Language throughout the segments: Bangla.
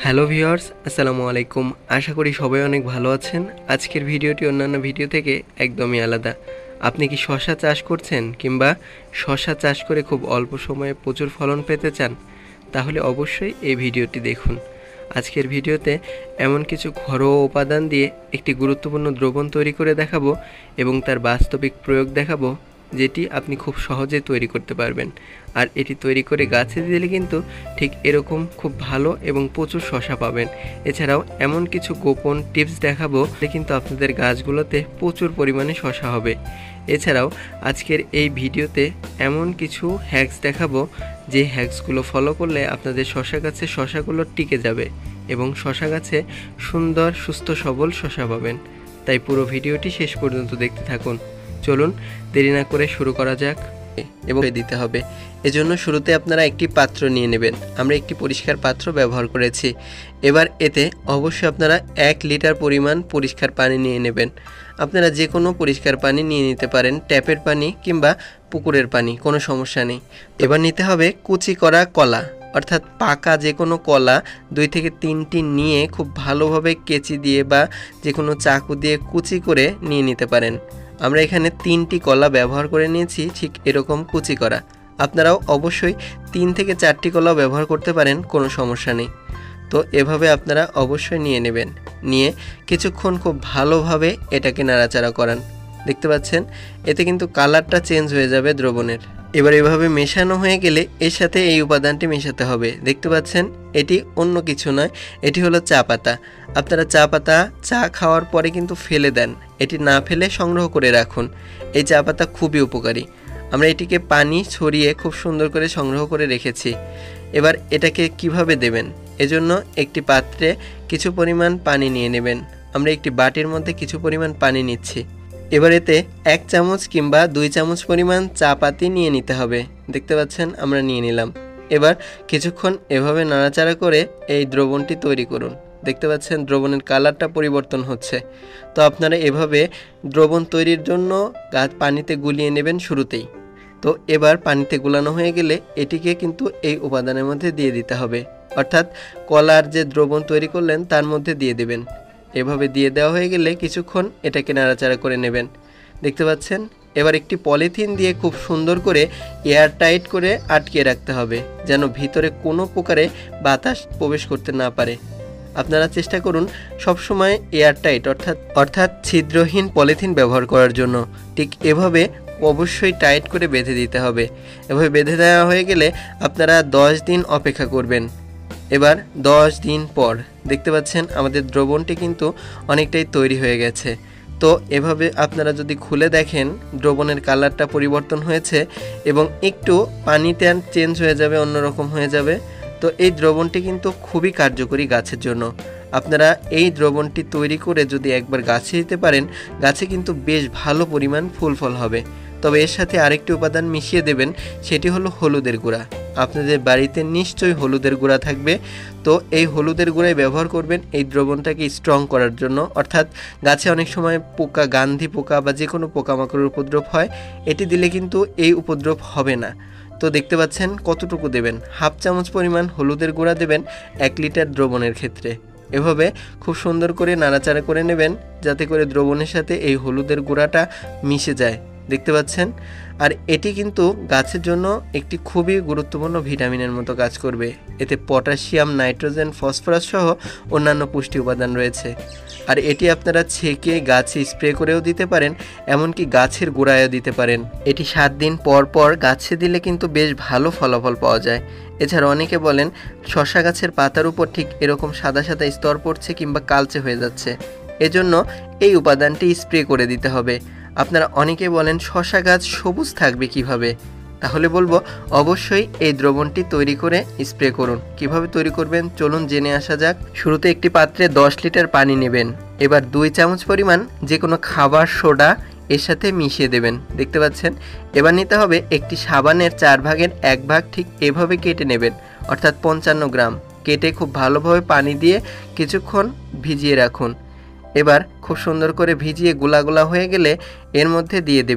হ্যালো ভিউয়ার্স, আসসালামু আলাইকুম। আশা করি সবাই অনেক ভালো আছেন। আজকের ভিডিওটি অন্যান্য ভিডিও থেকে একদমই আলাদা। আপনি কি শশা চাষ করছেন কিংবা শশা চাষ করে খুব অল্প সময়ে প্রচুর ফলন পেতে চান? তাহলে অবশ্যই এই ভিডিওটি দেখুন। আজকের ভিডিওতে এমন কিছু ঘরোয়া উপাদান দিয়ে একটি গুরুত্বপূর্ণ দ্রবণ তৈরি করে দেখাবো এবং তার বাস্তবিক প্রয়োগ দেখাবো, যেটি আপনি খুব সহজে তৈরি করতে পারবেন। আর এটি তৈরি করে গাছে দিলে কিন্তু ঠিক এরকম খুব ভালো এবং প্রচুর শশা পাবেন। এছাড়াও এমন কিছু গোপন টিপস দেখাবো যে কিন্তু আপনাদের গাছগুলোতে প্রচুর পরিমাণে শশা হবে। এছাড়াও আজকের এই ভিডিওতে এমন কিছু হ্যাকস দেখাবো যে হ্যাকসগুলো ফলো করলে আপনাদের শশা গাছে শশাগুলো টিকে যাবে এবং শশা গাছে সুন্দর সুস্থ সবল শশা পাবেন। তাই পুরো ভিডিওটি শেষ পর্যন্ত দেখতে থাকুন। চলুন দেরি না করে শুরু করা যাক। এবং দিতে হবে, এজন্য শুরুতে আপনারা একটি পাত্র নিয়ে নেবেন। আমরা একটি পরিষ্কার পাত্র ব্যবহার করেছি। এবার এতে অবশ্যই আপনারা 1 লিটার পরিমাণ পরিষ্কার পানি নিয়ে নেবেন। আপনারা যে কোনো পরিষ্কার পানি নিয়ে নিতে পারেন, ট্যাপের পানি কিংবা পুকুরের পানি, কোনো সমস্যা নেই। এবার নিতে হবে কুচি করা কলা, অর্থাৎ পাকা যে কোনো কলা 2 থেকে 3টি নিয়ে খুব ভালোভাবে কেচি দিয়ে বা যে কোনো চাকু দিয়ে কুচি করে নিয়ে নিতে পারেন। আমরা এখানে 3টি কলা ব্যবহার করে নিয়েছি, ঠিক এরকম কুচি করা। আপনারাও অবশ্যই 3 থেকে 4টি কলা ব্যবহার করতে পারেন, কোনো সমস্যা নেই। তো এভাবে আপনারা অবশ্যই নিয়ে নেবেন। নিয়ে কিছুক্ষণ খুব ভালোভাবে এটাকে নাড়াচাড়া করান। দেখতে পাচ্ছেন এতে কিন্তু কালারটা চেঞ্জ হয়ে যাবে দ্রবণের। এবার এভাবে মেশানো হয়ে গেলে এর সাথে এই উপাদানটি মেশাতে হবে। দেখতে পাচ্ছেন এটি অন্য কিছু নয়, এটি হলো চা পাতা। আপনারা চা পাতা চা খাওয়ার পরে কিন্তু ফেলে দেন, এটি না ফেলে সংগ্রহ করে রাখুন। এই চা পাতা খুবই উপকারী। আমরা এটিকে পানি ছড়িয়ে খুব সুন্দর করে সংগ্রহ করে রেখেছি। এবার এটাকে কিভাবে দেবেন, এজন্য একটি পাত্রে কিছু পরিমাণ পানি নিয়ে নেবেন। আমরা একটি বাটির মধ্যে কিছু পরিমাণ পানি নিচ্ছি। এবার এতে 1 চামচ কিংবা 2 চামচ পরিমাণ চা পাতি নিয়ে নিতে হবে। দেখতে পাচ্ছেন আমরা নিয়ে নিলাম। এবার কিছুক্ষণ এভাবে নাড়াচাড়া করে এই দ্রবণটি তৈরি করুন। দেখতে পাচ্ছেন দ্রবণের কালারটা পরিবর্তন হচ্ছে। তো আপনারা এভাবে দ্রবণ তৈরির জন্য গাছ পানিতে গুলিয়ে নেবেন শুরুতেই। তো এবার পানিতে গুলানো হয়ে গেলে এটিকে কিন্তু এই উপাদানের মধ্যে দিয়ে দিতে হবে, অর্থাৎ কলার যে দ্রবণ তৈরি করলেন তার মধ্যে দিয়ে দেবেন। এভাবে দিয়ে দেওয়া হয়ে গেলে কিছুক্ষণ এটাকে নাড়াচাড়া করে নেবেন। দেখতে পাচ্ছেন এবার একটি পলিথিন দিয়ে খুব সুন্দর করে এয়ার টাইট করে আটকিয়ে রাখতে হবে, যেন ভিতরে কোনো প্রকারে বাতাস প্রবেশ করতে না পারে। আপনারা চেষ্টা করুন সবসময় এয়ার টাইট অর্থাৎ ছিদ্রহীন পলিথিন ব্যবহার করার জন্য। ঠিক এভাবে অবশ্যই টাইট করে বেঁধে দিতে হবে। এভাবে বেঁধে দেওয়া হয়ে গেলে আপনারা 10 দিন অপেক্ষা করবেন। এবার 10 দিন পর দেখতে পাচ্ছেন আমাদের দ্রবণটি কিন্তু অনেকটাই তৈরি হয়ে গেছে। তো এভাবে আপনারা যদি খুলে দেখেন দ্রবণের কালারটা পরিবর্তন হয়েছে এবং একটু পানিতে চেঞ্জ হয়ে যাবে, অন্যরকম হয়ে যাবে। তো এই দ্রবণটি কিন্তু খুবই কার্যকরী গাছের জন্য। আপনারা এই দ্রবণটি তৈরি করে যদি একবার গাছে দিতে পারেন, গাছে কিন্তু বেশ ভালো পরিমাণ ফুল ফল হবে। তবে এর সাথে আরেকটি উপাদান মিশিয়ে দেবেন, সেটি হলো হলুদের গুঁড়া। আপনাদের বাড়িতে নিশ্চয়ই হলুদের গুঁড়া থাকবে। তো এই হলুদের গুঁড়াই ব্যবহার করবেন এই দ্রবণটাকে স্ট্রং করার জন্য। অর্থাৎ গাছে অনেক সময় পোকা, গান্ধি পোকা বা যে কোনো পোকামাকড়ের উপদ্রব হয়, এটি দিলে কিন্তু এই উপদ্রব হবে না। তো দেখতে পাচ্ছেন কতটুকু দেবেন, 1/2 চামচ পরিমাণ হলুদের গুঁড়া দেবেন 1 লিটার দ্রবণের ক্ষেত্রে। এভাবে খুব সুন্দর করে নাড়াচাড়া করে নেবেন, যাতে করে দ্রবণের সাথে এই হলুদের গুঁড়াটা মিশে যায়। দেখতে পাচ্ছেন, আর এটি কিন্তু গাছের জন্য একটি খুবই গুরুত্বপূর্ণ ভিটামিনের মতো কাজ করবে। এতে পটাশিয়াম, নাইট্রোজেন, ফসফরাস সহ অন্যান্য পুষ্টি উপাদান রয়েছে। আর এটি আপনারা ছেঁকে গাছে স্প্রে করেও দিতে পারেন, এমনকি গাছের গোড়ায়ও দিতে পারেন। এটি 7 দিন পর পর গাছে দিলে কিন্তু বেশ ভালো ফলাফল পাওয়া যায়। এছাড়া অনেকে বলেন শশা গাছের পাতার উপর ঠিক এরকম সাদা সাদা স্তর পড়ছে কিংবা কালচে হয়ে যাচ্ছে, এজন্য এই উপাদানটি স্প্রে করে দিতে হবে। আপনারা অনেকে বলেন শশা গাছ সবুজ থাকবে কিভাবে, তাহলে বলবো অবশ্যই এই দ্রবণটি তৈরি করে স্প্রে করুন। কিভাবে তৈরি করবেন চলুন জেনে আসা যাক। শুরুতে একটি পাত্রে 10 লিটার পানি নেবেন। এবার 2 চামচ পরিমাণ যে কোনো খাবার সোডা এর সাথে মিশিয়ে দেবেন। দেখতে পাচ্ছেন এবার নিতে হবে একটি সাবানের 4 ভাগের 1 ভাগ, ঠিক এভাবে কেটে নেবেন, অর্থাৎ 55 গ্রাম। কেটে খুব ভালোভাবে পানি দিয়ে কিছুক্ষণ ভিজিয়ে রাখুন। এবার খুব সুন্দর করে ভিজিয়ে গোলা গোলা হয়ে গেলে এর মধ্যে দিয়ে দেবেন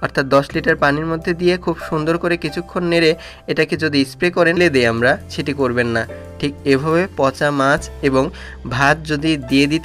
অর্থাৎ 10 লিটার পানির মধ্যে দিয়ে খুব সুন্দর করে কিছুক্ষণ নেড়ে এটাকে যদি স্প্রে করেন দেই আমরা, সেটি করবেন না। ঠিক এভাবে পচা মাছ এবং ভাত যদি দিয়ে দিতে